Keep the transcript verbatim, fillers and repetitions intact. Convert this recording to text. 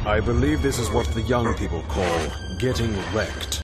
I believe this is what the young people call getting wrecked.